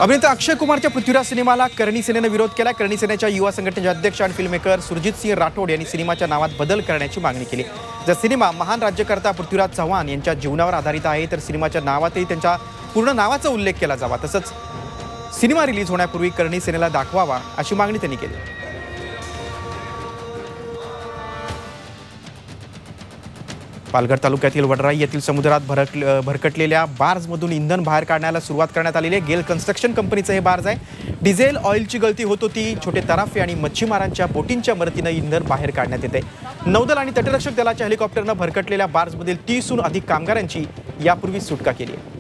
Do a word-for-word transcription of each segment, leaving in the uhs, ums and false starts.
अभिनेता अक्षय कुमारच्या पृथ्वीराज सिनेमाला करणी सेनेने विरोध केला। करणी सेनेच्या युवा संघटनेचे अध्यक्ष आणि फिल्ममेकर सुरजित सिंह राठोड यांनी सिनेमाच्या नावात बदल करण्याची मागणी केली। जर सिनेमा महान राज्यकर्ता पृथ्वीराज चव्हाण यांच्या जीवनावर आधारित आहे तर सिनेमाच्या नावातही त्यांच्या पूर्ण नावाचा उल्लेख केला जावा, तसंच सिनेमा रिलीज होण्यापूर्वी करणी सेनेला दाखवावा अशी मागणी त्यांनी केली। पालघर तालुक्यातील वडराई येथील समुद्रात भरकटलेल्या बार्जमधून इंधन बाहेर काढण्याला सुरुवात करण्यात आलेली आहे। गेल कन्स्ट्रक्शन कंपनीचं हे बार्ज आहे। डिझेल ऑइलची गळती होत होती। छोटे तराफे आणि मच्छीमारांच्या बोटींच्या मदतीने इंधन बाहेर काढण्यात येते। नौदल आणि तटरक्षक दलाच्या हेलिकॉप्टरनं भरकटलेल्या बार्जमधील तीसहून अधिक कामगारांची यापूर्वी सुटका केली आहे।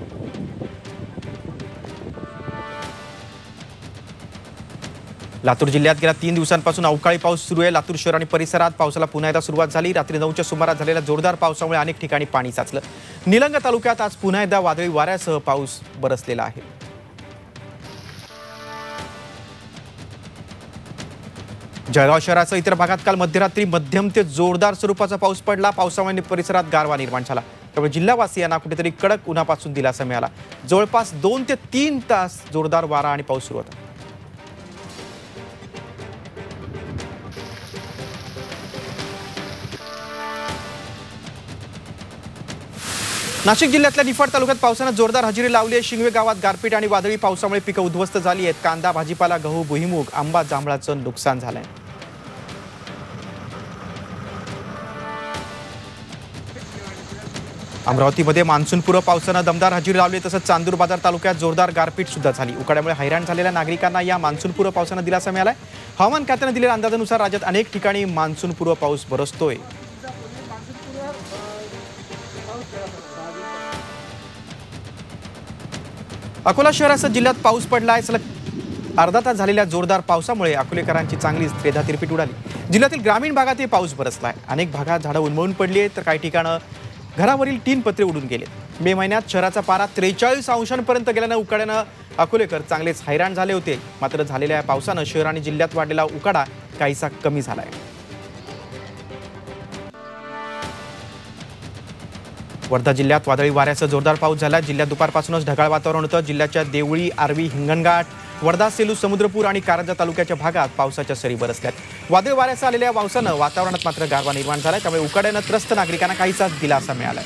लातूर जिल्ह्यात गेल्या तीन दिवसांपासून अवकाळी पाऊस सुरू आहे। लातूर शहर आणि परिसरात पावसाला पुन्हा एकदा सुरुवात झाली। रात्री नऊच्या सुमारास झालेल्या जोरदार पावसामुळे अनेक ठिकाणी पाणी साचलं। निलंगा तालुक्यात आज पुन्हा एकदा वादळी वाऱ्यासह पाऊस बरसलेला आहे। जळगाव शहरासह इतर भागात काल मध्यरात्री मध्यम ते जोरदार स्वरूपाचा पाऊस पडला। पावसामुळे परिसरात गारवा निर्माण झाला, त्यामुळे जिल्हावासियांना कुठेतरी कडक उन्हापासून दिलासा मिळाला। जवळपास दोन ते तीन तास जोरदार वारा आणि पाऊस सुरू होता। नाशिक जिल्ह्यातल्या निफाड तालुक्यात पावसाने जोरदार हजेरी लावली आहे। शिंगवे गावात गारपीट आणि वादळी पावसामुळे पिकं उद्ध्वस्त झाली आहेत। कांदा, भाजीपाला, गहू, भुईमूग, आंबा, जांभळाचं नुकसान झालंय। अमरावतीमध्ये मान्सूनपूर्व पावसानं दमदार हजेरी लावली, तसंच चांदूर बाजार तालुक्यात जोरदार गारपीट सुद्धा झाली। उकाड्यामुळे हैराण झालेल्या नागरिकांना या मान्सूनपूर्व पावसानं दिलासा मिळालाय। हवामान खात्याने दिलेल्या अंदाजानुसार राज्यात अनेक ठिकाणी मान्सूनपूर्व पाऊस बरसतोय। अकोला शहरासह जिल्ह्यात पाऊस पडलाय। सलग अर्धा तास झालेल्या जोरदार पावसामुळे अकोलेकरांची चांगलीच त्रेधा तिरपीट उडाली। जिल्ह्यातील ग्रामीण भागातही पाऊस बरसलाय। अनेक भागात झाडं उन्मळून पडली आहेत, तर काही ठिकाणं घरावरील तीन पत्रे उडून गेले। मे महिन्यात शहराचा पारा त्रेचाळीस अंशांपर्यंत गेल्यानं उकाड्यानं अकोलेकर चांगलेच हैराण झाले होते। मात्र झालेल्या पावसानं शहर आणि जिल्ह्यात वाढलेला उकाडा काहीसा कमी झालाय। वर्धा जिल्ह्यात वादळी वाऱ्यासह जोरदार पाऊस झाला। जिल्ह्यात दुपारपासूनच ढगाळ वातावरण होतं। जिल्ह्याच्या देवळी, आर्वी, हिंगणघाट, वर्धा, सेलू, समुद्रपूर आणि कारंजा तालुक्याच्या भागात पावसाच्या सरी बरसल्यात। वादळी वाऱ्यासह आलेल्या पावसानं वातावरणात मात्र गारवा निर्माण झाला, त्यामुळे उकाड्यानं त्रस्त नागरिकांना काहीसा दिलासा मिळालाय।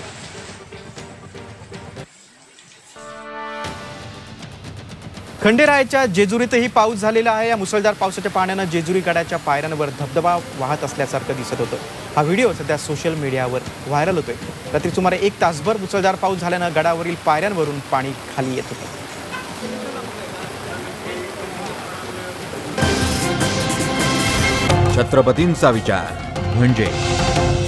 खंडेरायाच्या जेजुरीतही पाऊस झालेला आहे। या मुसळधार पावसाच्या पाण्यानं जेजुरी गडाच्या पायऱ्यांवर धबधबा वाहत असल्यासारखं दिसत होतं। हा व्हिडिओ सध्या सोशल मीडियावर व्हायरल होतोय। रात्री सुमारे एक तासभर मुसळधार पाऊस झाल्यानं गडावरील पायऱ्यांवरून पाणी खाली येत होतं। छत्रपतींचा विचार म्हणजे